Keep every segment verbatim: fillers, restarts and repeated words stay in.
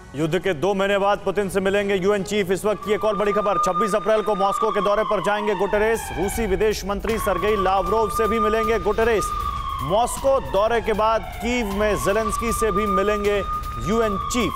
युद्ध के दो महीने बाद पुतिन से मिलेंगे यूएन चीफ। इस वक्त की एक और बड़ी खबर, छब्बीस अप्रैल को मॉस्को के दौरे पर जाएंगे गुटेरेस। रूसी विदेश मंत्री सरगेई लावरोव से भी मिलेंगे गुटेरेस। मॉस्को दौरे के बाद कीव में ज़ेलेंस्की से भी मिलेंगे यूएन चीफ।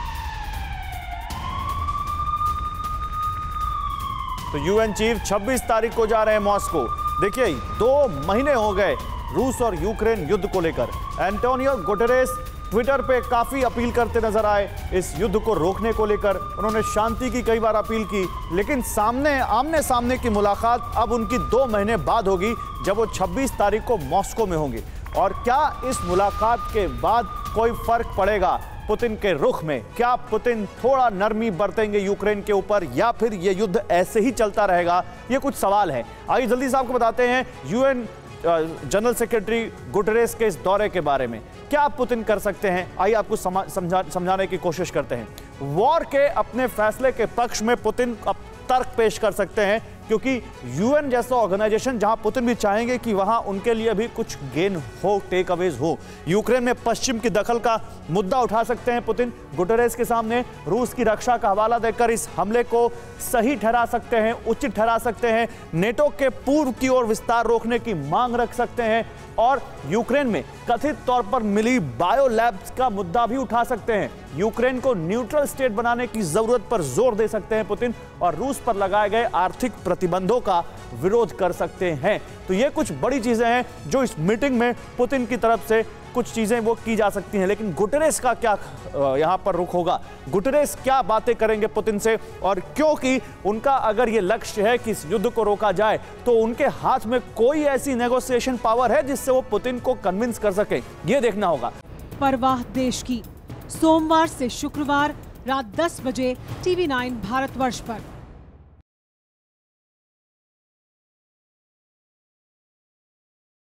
तो यूएन चीफ छब्बीस तारीख को जा रहे हैं मॉस्को। देखिए, दो महीने हो गए रूस और यूक्रेन युद्ध को लेकर। एंटोनियो गुटेरेस ट्विटर पे काफी अपील करते नजर आए इस युद्ध को रोकने को लेकर। उन्होंने शांति की कई बार अपील की, लेकिन सामने आमने सामने की मुलाकात अब उनकी दो महीने बाद होगी, जब वो छब्बीस तारीख को मॉस्को में होंगे। और क्या इस मुलाकात के बाद कोई फर्क पड़ेगा पुतिन के रुख में? क्या पुतिन थोड़ा नरमी बरतेंगे यूक्रेन के ऊपर, या फिर ये युद्ध ऐसे ही चलता रहेगा? ये कुछ सवाल हैं। आइए जल्दी से आपको बताते हैं यूएन जनरल सेक्रेटरी गुटेरेस के इस दौरे के बारे में। क्या पुतिन कर सकते हैं, आइए आपको समझा समझाने की कोशिश करते हैं। वॉर के अपने फैसले के पक्ष में पुतिन अब तर्क पेश कर सकते हैं, क्योंकि यूएन जैसा ऑर्गेनाइजेशन जहां पुतिन भी चाहेंगे कि वहां उनके लिए भी कुछ गेन हो, टेक अवेज हो। यूक्रेन में पश्चिम की दखल का मुद्दा उठा सकते हैं पुतिन गुटेरेस के सामने। रूस की रक्षा का हवाला देकर इस हमले को सही ठहरा सकते हैं, उचित ठहरा सकते हैं। नेटो के पूर्व की ओर विस्तार रोकने की मांग रख सकते हैं, और यूक्रेन में कथित तौर पर मिली बायो लैब्स का मुद्दा भी उठा सकते हैं। यूक्रेन को न्यूट्रल स्टेट बनाने की जरूरत पर जोर दे सकते हैं पुतिन, और रूस पर लगाए गए आर्थिक प्रतिबंधों का विरोध कर सकते हैं। तो ये कुछ बड़ी चीजें हैं जो इस मीटिंग में पुतिन की तरफ से कुछ चीजें वो की जा सकती हैं। लेकिन गुटेरेस का क्या यहां पर रुख होगा? गुटेरेस क्या बातें करेंगे पुतिन से? और क्योंकि उनका अगर ये लक्ष्य है कि इस युद्ध को रोका जाए, तो उनके हाथ में कोई ऐसी नेगोशिएशन पावर है जिससे वो पुतिन को कन्विंस कर सके, ये देखना होगा। परवाह देश की, सोमवार से शुक्रवार रात दस बजे टीवी नाइन भारतवर्ष पर।